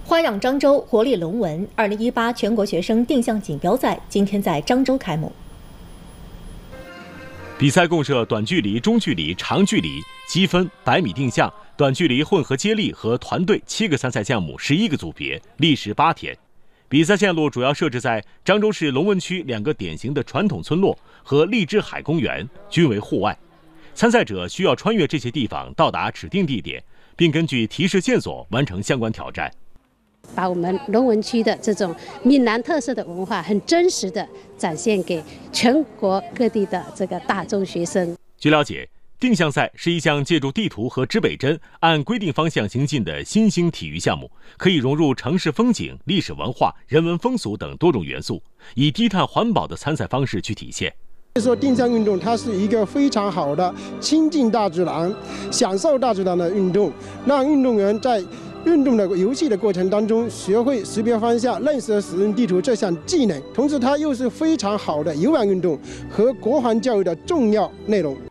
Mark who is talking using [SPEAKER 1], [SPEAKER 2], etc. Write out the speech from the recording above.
[SPEAKER 1] 花样漳州活力龙纹2018全国学生定向锦标赛今天在漳州开幕。
[SPEAKER 2] 比赛共设短距离、中距离、长距离、积分、100米定向、短距离混合接力和团队7个参赛项目11个组别，历时8天。比赛线路主要设置在漳州市龙纹区2个典型的传统村落和荔枝海公园，均为户外。参赛者需要穿越这些地方到达指定地点，并根据提示线索完成相关挑战。
[SPEAKER 3] 把我们龙纹区的这种闽南特色的文化很真实的展现给全国各地的这个大众学生。
[SPEAKER 2] 据了解，定向赛是一项借助地图和指北针按规定方向行进的新兴体育项目，可以融入城市风景、历史文化、人文风俗等多种元素，以低碳环保的参赛方式去体现。
[SPEAKER 4] 所以说，定向运动它是一个非常好的亲近大自然、享受大自然的运动，让运动员在运动的游戏的过程当中，学会识别方向、认识和使用地图这项技能，同时它又是非常好的有氧运动和国防教育的重要内容。